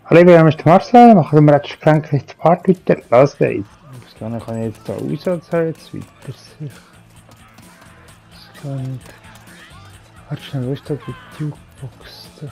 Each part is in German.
Hallo, wir haben Marcel, machen wir jetzt Frankreich Part weiter. Los geht's. Dann kann ich jetzt hier raus und so jetzt weiter. Und warte schnell, wo ist da die Jukebox? Da.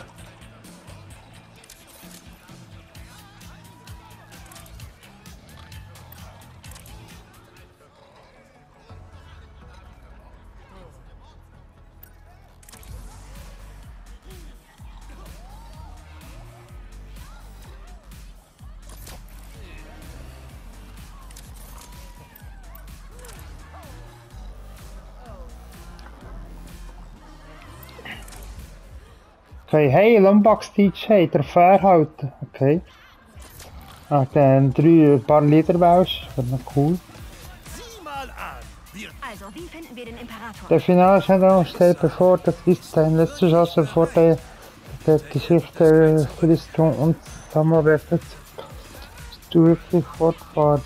Okay, hey, Lombax DJ, der Fairhalten. Okay. Ah, dann ein paar Lieder wählst, wäre noch cool. Sieh mal an! Also, wie finden wir den Imperator? Der finale Showdown stellt bevor, das ist sein letzter Chance vor der Geschichte der Rüstung und Zusammenarbeit wirklich fortfahren.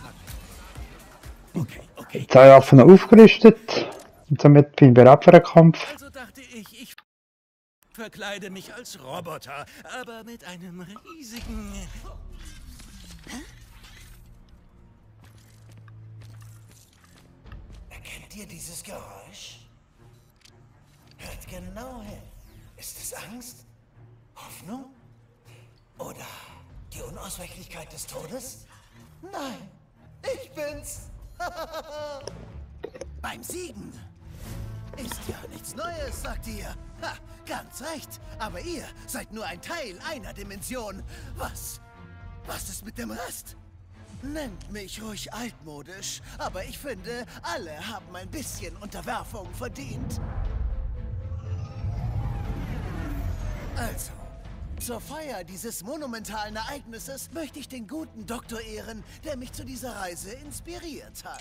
Okay. Zwei Waffen aufgerüstet und somit bin ich bereit für den Kampf. Also dachte ich verkleide mich als Roboter, aber mit einem riesigen... Erkennt ihr dieses Geräusch? Hört genau hin. Ist es Angst? Hoffnung? Oder die Unausweichlichkeit des Todes? Nein, ich bin's. Beim Siegen. Ist ja nichts Neues, sagt ihr. Ha, ganz recht. Aber ihr seid nur ein Teil einer Dimension. Was ist mit dem Rest? Nennt mich ruhig altmodisch, aber ich finde, alle haben ein bisschen Unterwerfung verdient. Also, zur Feier dieses monumentalen Ereignisses möchte ich den guten Doktor ehren, der mich zu dieser Reise inspiriert hat.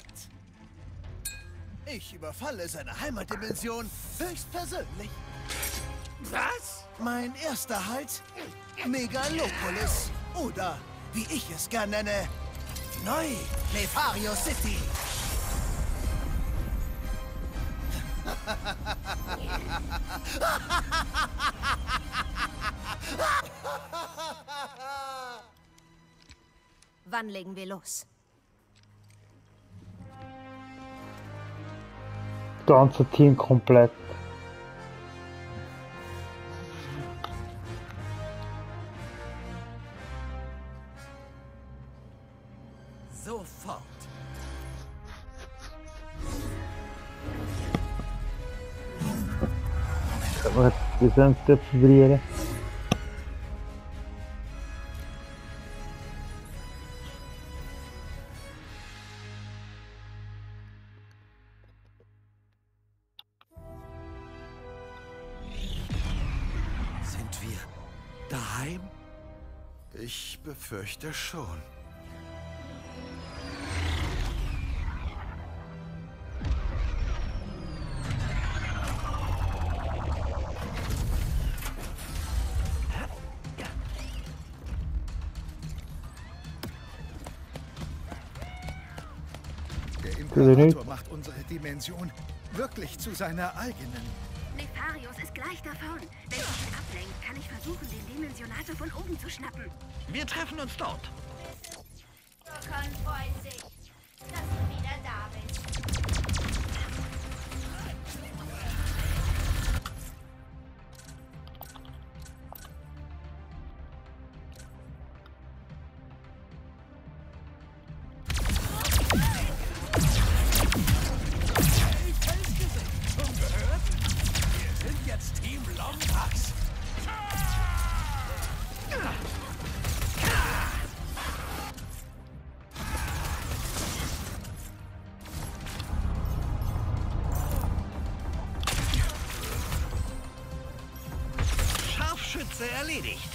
Ich überfalle seine Heimatdimension höchstpersönlich. Was? Mein erster Halt, Megalopolis. Oder, wie ich es gern nenne, Neu-Nefario City. Wann legen wir los? Das ganze Team komplett. Sofort. Aber die sind dort vibrieren. Sind wir daheim? Ich befürchte schon. Der Imperator macht unsere Dimension wirklich zu seiner eigenen. Nefarius ist gleich davon. Wenn ich ihn ablenkt, kann ich versuchen, den Dimensionator von oben zu schnappen. Wir treffen uns dort. Dokon freut sich, dass du wieder da bist. Wir sind jetzt Team Lombax. Scharfschütze erledigt.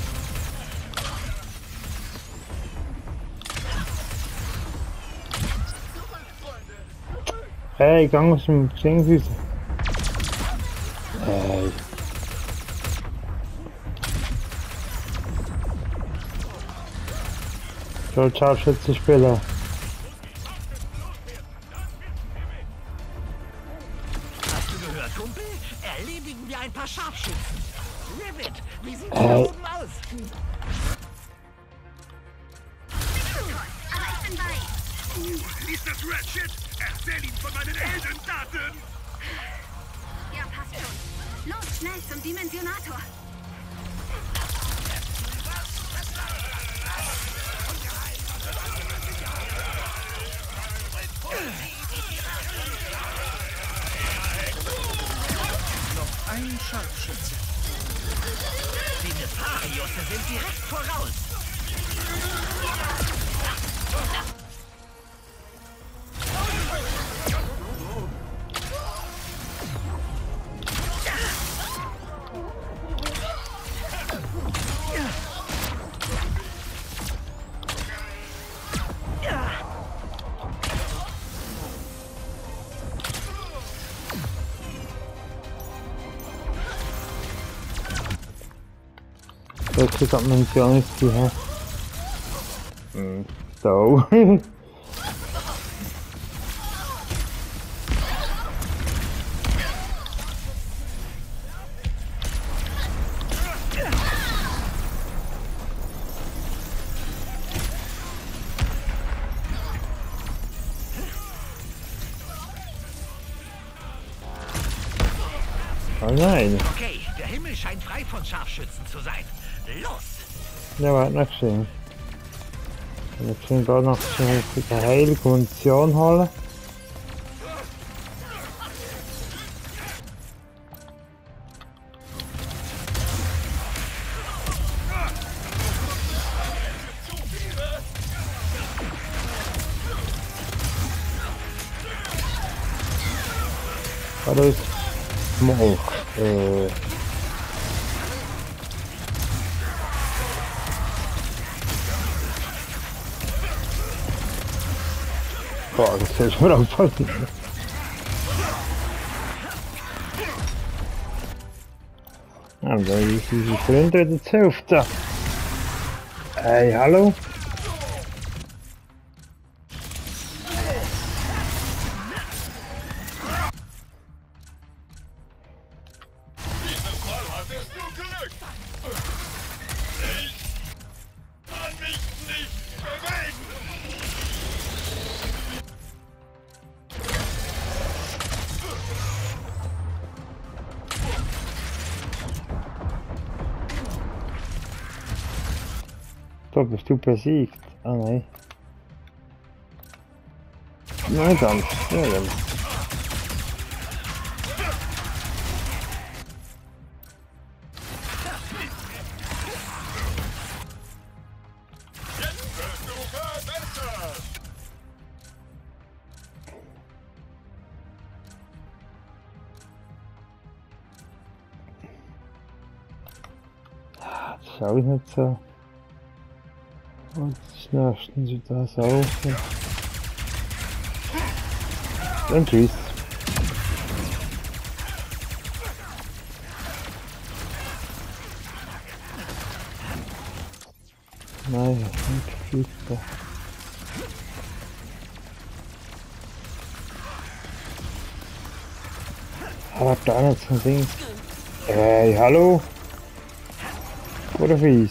Hey, gang aus dem Ding raus. Hey. Ich soll Scharfschütze spielen. Hast du gehört, Kumpel? Erledigen wir ein paar Scharfschützen. Rivet, wie sieht's da Hey. oben aus? Ist das Ratchet? Erzähl ihm von meinen Heldentaten! Ja, passt schon. Los, schnell zum Dimensionator. Noch ein Scharfschütze. Die Nefariusse sind direkt voraus. Welche Dimension ist die, hä? So. Oh nein. Okay, der Himmel scheint frei von Scharfschützen zu sein. Los! Ja, warte noch schön. Wir können da noch schnell eine heilige Munition holen. Das ist Smolk. Boah, das hält mir aufpassen. Und dann ist unsere Freunde wieder zur Hälfte. Hey, hallo? Da bist du besiegt. Ah nein. Nein, dann. Ja, dann. Das schau ich nicht so. Und schnarchen sie das auf. Und tschüss. Nein, nicht fliegt. Aber da nicht so ein Ding. Hey, hallo? Oder fies?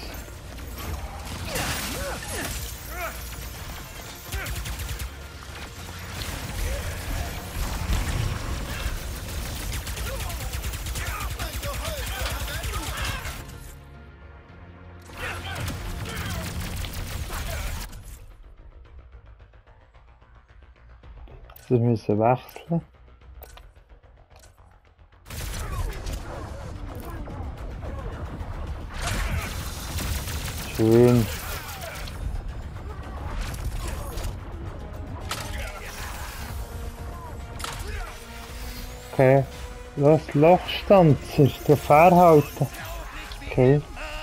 Sie müssen wechseln. Schön. Okay. Los, Lochstand ist der Fahrhalter. Okay.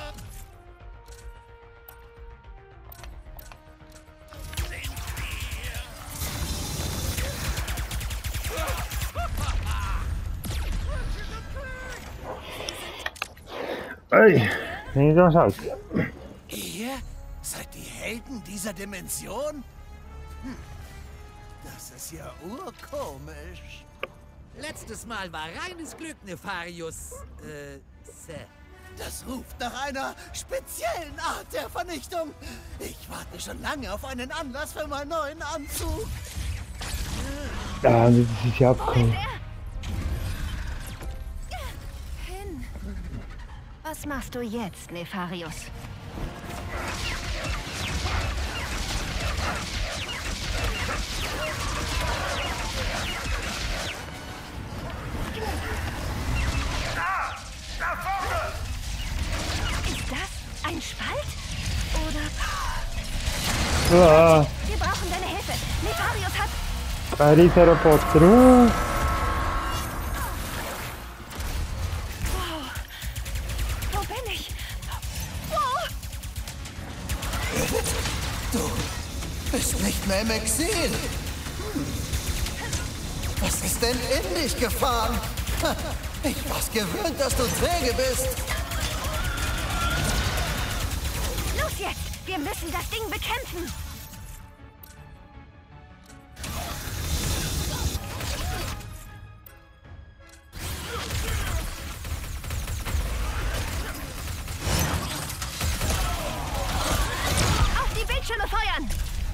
Ey, wie das aus? Ihr seid die Helden dieser Dimension? Das ist ja urkomisch. Letztes Mal war reines Glück, Nefarius. Sir. Das ruft nach einer speziellen Art der Vernichtung. Ich warte schon lange auf einen Anlass für meinen neuen Anzug. Ja, das ist ja abgekommen. Hin. Was machst du jetzt, Nefarius? Da vorne! Ist das ein Spalt? Oder... Ah, Wir brauchen deine Hilfe. Nefarius hat... ein Riesenroboter. Wow. Wo bin ich? Wow. Du bist nicht mehr im Exil. Was ist denn in dich gefahren? Ich war's gewöhnt, dass du träge bist. Los jetzt! Wir müssen das Ding bekämpfen! Auf die Bildschirme feuern!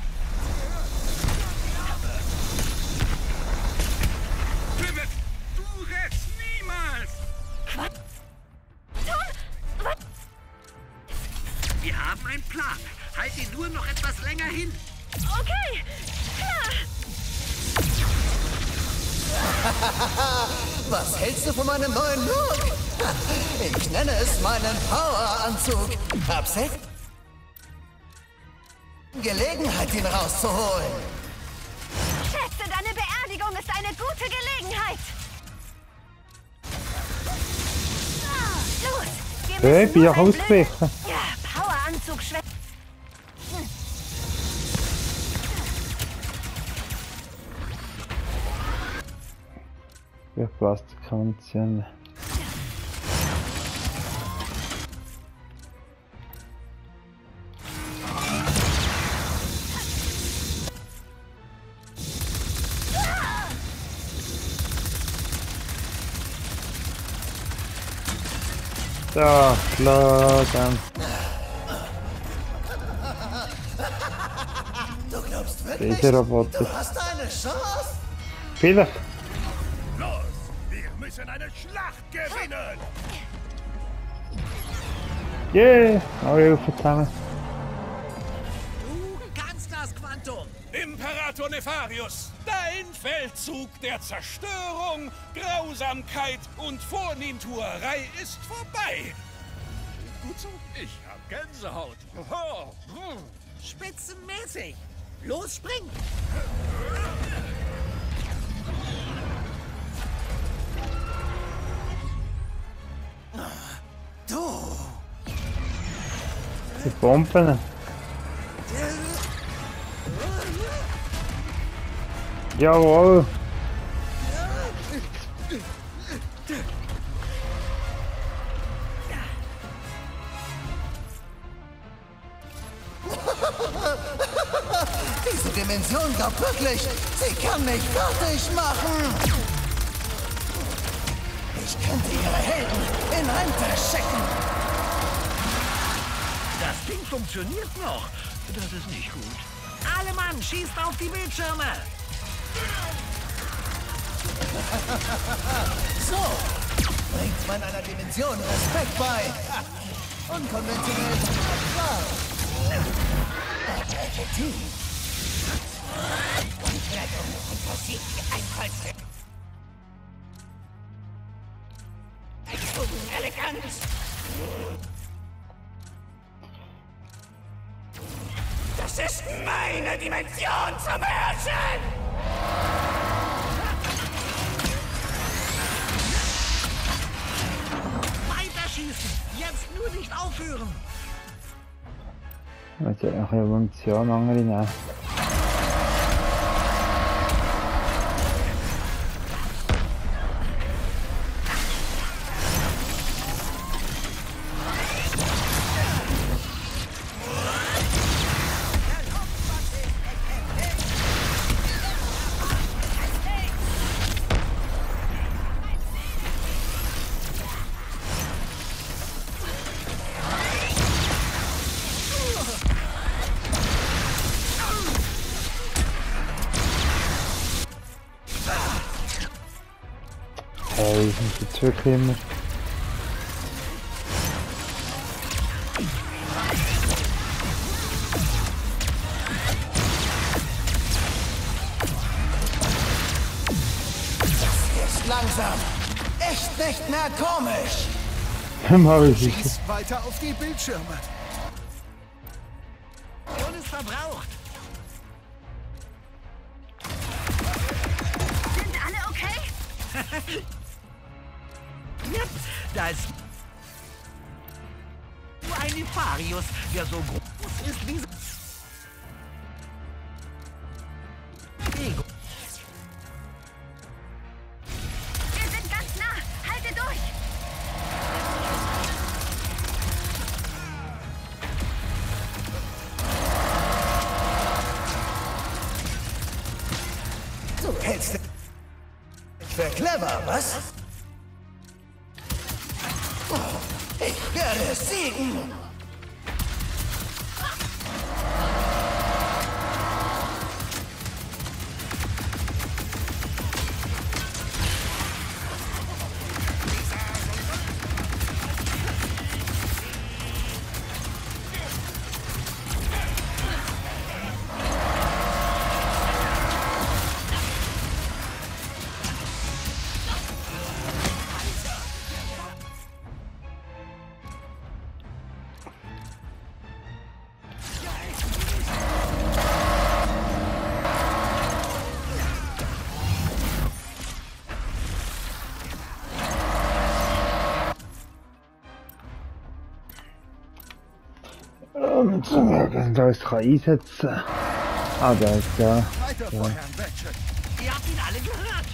Pivot, du rettest niemals! Quatsch! Tom! Was? Wir haben einen Plan. Halt ihn nur noch etwas länger hin. Okay! Klar! Was hältst du von meinem neuen Look? Ich nenne es meinen Poweranzug. Hab selbst Gelegenheit, ihn rauszuholen. Schätze, deine Beerdigung ist eine gute Gelegenheit! Los! Wir Hey, müssen bin nur ich ein ausgewichen. Ja, Poweranzug schwächen. Ja, Plastikkanzchen. Ja, klar, dann. Du glaubst wirklich, Riesenroboter. du hast eine Chance? Vielleicht. Los, wir müssen eine Schlacht gewinnen! Yeah, alle Hilfe zusammen. Du kannst das, Quantum. Imperator Nefarius, dein Feldzug der Zerstörung, Grausamkeit und Vornehmtuerei ist vorbei. Gut so, ich hab Gänsehaut. Hoho. Spitzenmäßig. Los, spring. Du! Die Bomben. Jawohl. Diese Dimension glaubt wirklich, sie kann mich fertig machen. Ich könnte ihre Helden in Rente schicken. Das Ding funktioniert noch. Das ist nicht gut. Alle Mann, schießt auf die Bildschirme. So bringt man einer Dimension Respekt bei. Unkonventionell, klar. Aber effektiv. Und passiert wie ein Holz. Eleganz. Das ist meine Dimension zum Beherrschen! Weiterschießen. Jetzt nur nicht aufhören. Jetzt hat noch eine Munition andere nehmen. ich muss jetzt wirklich immer. Ist langsam. Echt nicht mehr komisch. Mach ich nicht. Schieß weiter auf die Bildschirme. Und ist verbraucht. Sind alle okay? Yep, da ist nur ein Nefarius, der so groß ist wie so... Ego. Wir sind ganz nah. Halte durch. Du hältst dich für clever, was? Oh, ich werde siegen. Da ist einsetzen. Ah, da ist da. Weiter vor Herrn Ratchet. Ihr habt ihn alle gehört.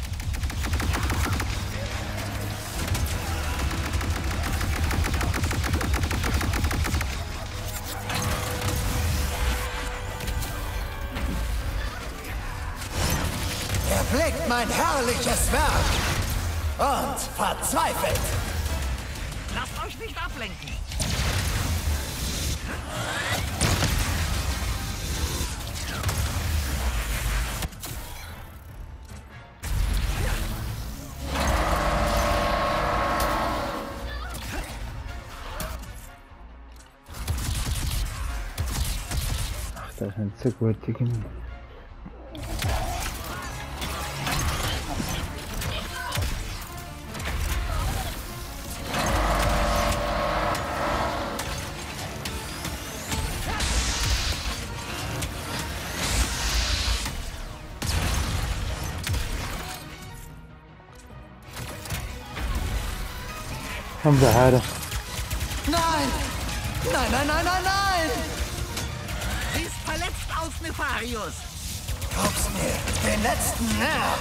Erblickt mein herrliches Werk und verzweifelt. Lasst euch nicht ablenken. Ach, das sind so gute Kinder. Haben wir Heide. Nein! Nein, nein, nein, nein, nein! Sie ist verletzt aus, Nefarius. Raub's mir den letzten Nerv!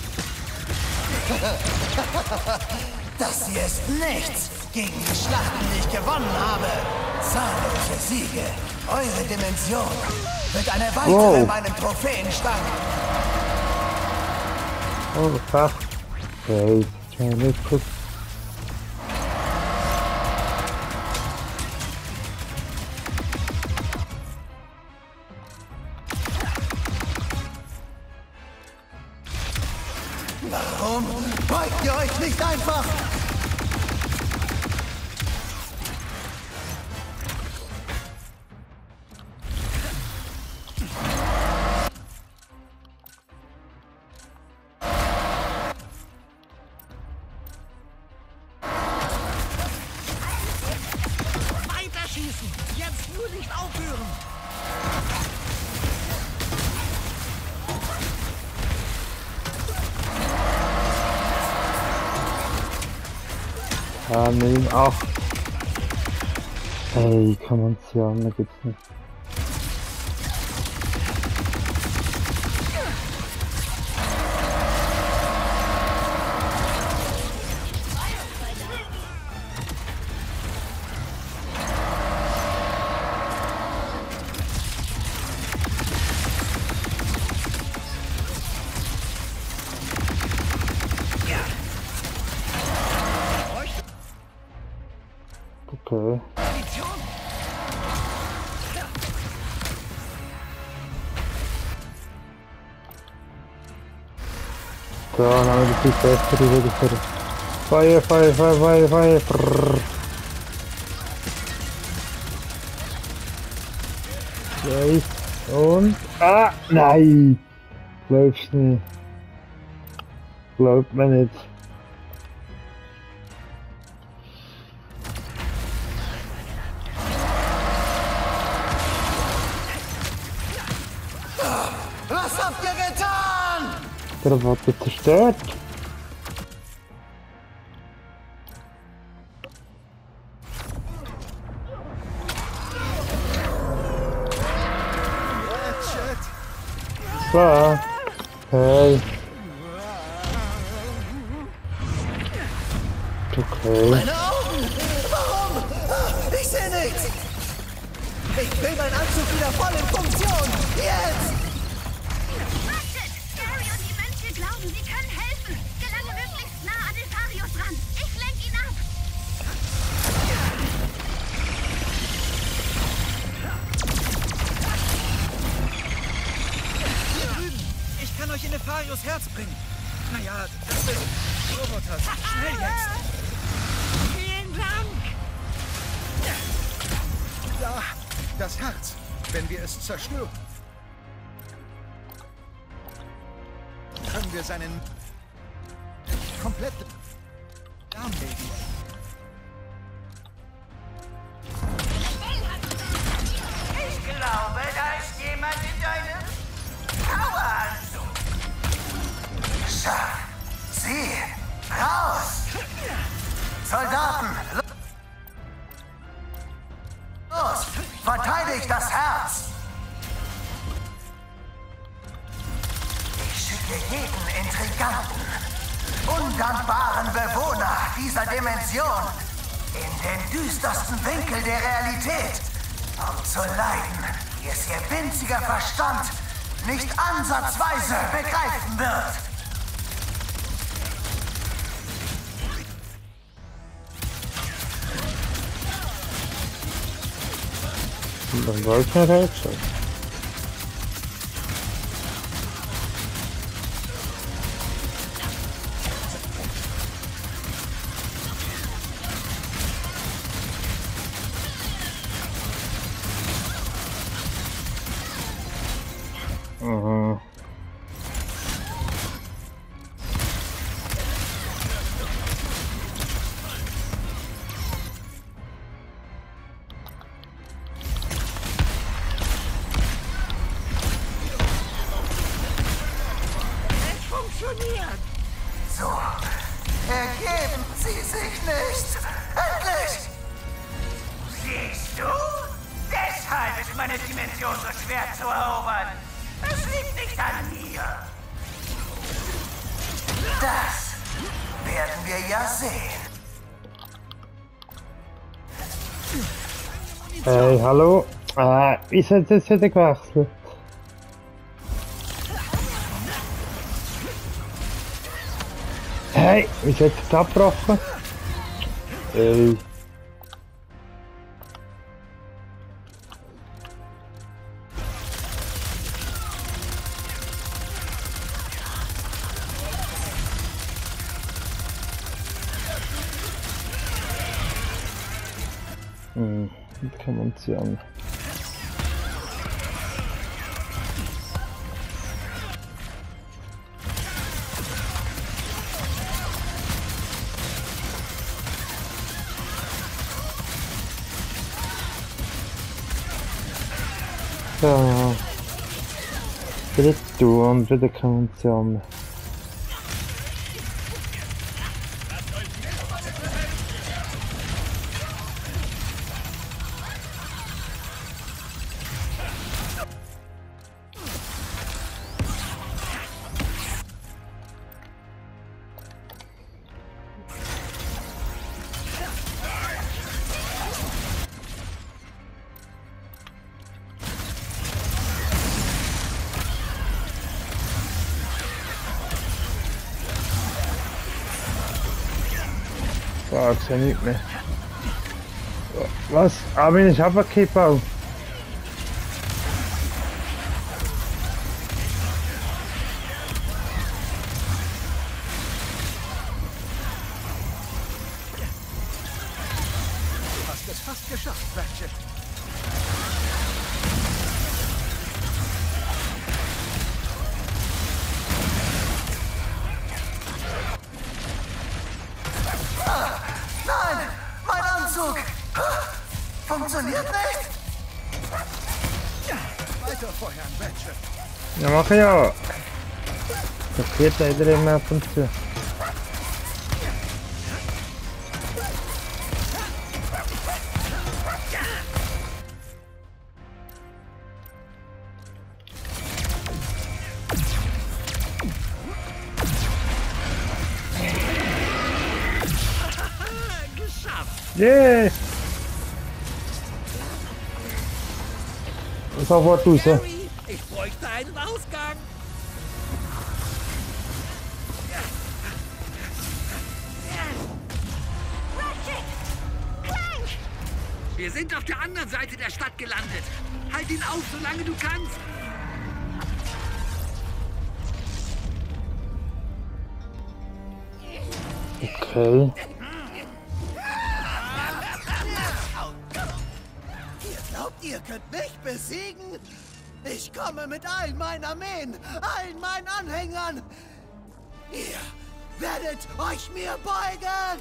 Das hier ist nichts gegen die Schlachten, die ich gewonnen habe. Zahllose Siege. Eure Dimension wird eine weitere meinem Trophäenschrank. Oh, fuck. Okay, ich kann nicht gucken. Warum beugt ihr euch nicht einfach? Weiter schießen. Jetzt nur nicht aufhören. Nehmen auch. Ey, kann man es ja, da gibt's nicht. Okay. So, dann haben wir die bessere wieder für Feuer, Feuer, Feuer, Feuer, Feuer. Brrr. Okay. Und... Ah, nein! Glaubst nicht. Glaubt mir nicht. Was habt ihr getan? Der wurde zerstört. Ratchet! So. Hey. Okay. Meine Augen! Warum? Ich sehe nichts! Ich will meinen Anzug wieder voll in Funktion! Jetzt! Wartet! Gary und die Mönche glauben, sie können helfen. Gelange möglichst nah an Nefarius ran. Ich lenk ihn ab. Hier drüben! Ich kann euch in Nefarius Herz bringen! Naja, das sind Roboter. Schnell jetzt! Vielen Dank! Da! Das Herz! Wenn wir es zerstören, können wir seinen komplett lahmlegen. Ich glaube, da ist jemand in deinem Poweranzug. Schach! Sie! Raus! Soldaten! Los! Verteidigt das Herz! Ich schicke jeden Intriganten, undankbaren Bewohner dieser Dimension in den düstersten Winkel der Realität, um zu leiden, wie es ihr winziger Verstand nicht ansatzweise begreifen wird. Und dann soll ich nicht helfen. Mhm. So, ergeben Sie sich nicht! Endlich! Siehst du? Deshalb ist meine Dimension so schwer zu erobern. Es liegt nicht an mir. Das werden wir ja sehen. Hey, hallo? Ich hätte jetzt wieder gewechselt. Hey, ich hätte es abgebrochen. Hey. Kann man sehen. So. Wieder du und wieder kann man sehen. Ah, ich sehe nicht mehr. Was? Aber ich habe keinen Bau. fast geschafft, Ratchet. Nein! Mein Anzug! Funktioniert nicht! Weiter feuern, Ratchet. Ja, mach ich ja. Das geht leider immer ab und zu. Yes! Sofort raus. Harry, ich bräuchte einen Ausgang. Ratchet! Clank! Wir sind auf der anderen Seite der Stadt gelandet. Halt ihn auf, solange du kannst. Okay. Ihr glaubt, ihr könnt mich besiegen? Ich komme mit all meinen Armeen, allen meinen Anhängern. Ihr werdet euch mir beugen.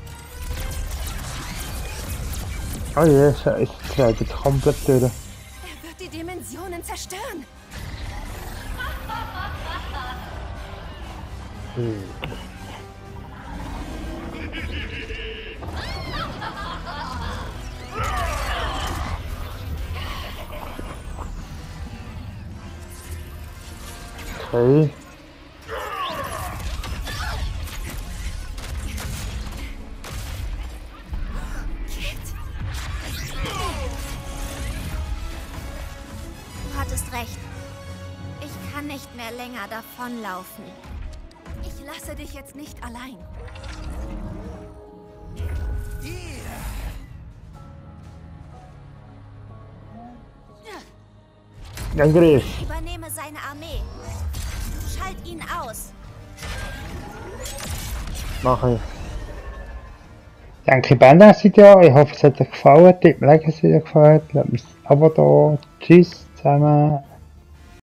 Oh je, ich schreibe komplett durch. Er wird die Dimensionen zerstören. Okay. Du hattest recht. Ich kann nicht mehr länger davonlaufen. Ich lasse dich jetzt nicht allein. Angriff. Übernehme seine Armee. Schalt ihn aus. Mache ich. Danke Banda, seid ihr. Ich hoffe es hat euch gefallen. Tut mir leid, dass es euch gefallen hat. Lasst mir ein Abo da. Tschüss zusammen.